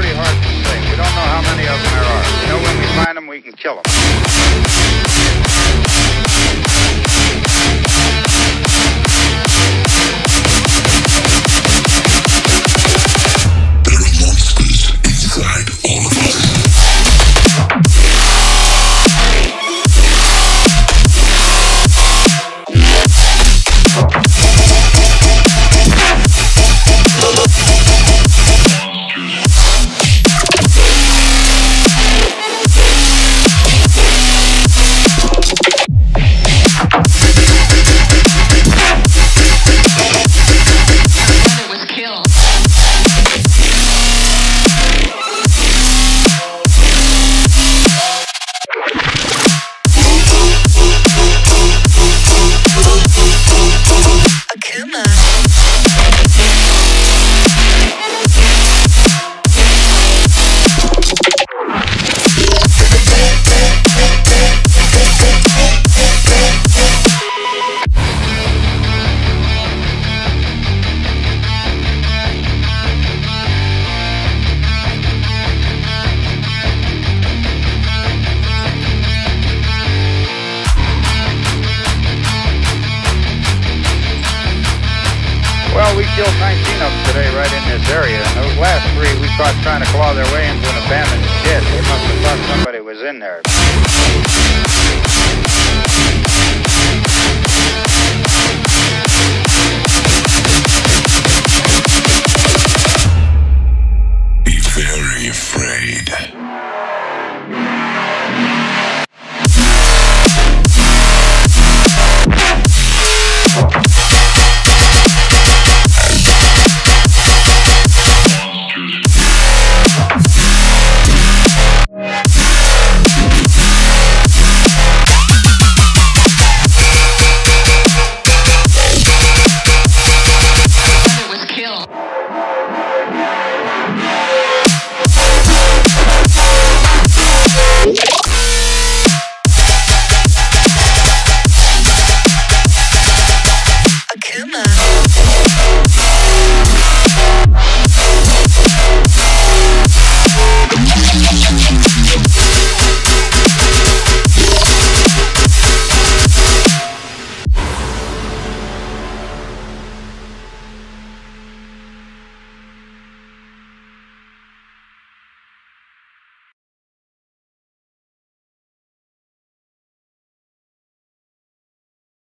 pretty hard to say. We don't know how many of them there are. We know when we find them, we can kill them. There are monsters inside all of us. Well, we killed 19 of them today right in this area, and those last 3 we caught trying to claw their way into an abandoned shed. They must have thought somebody was in there.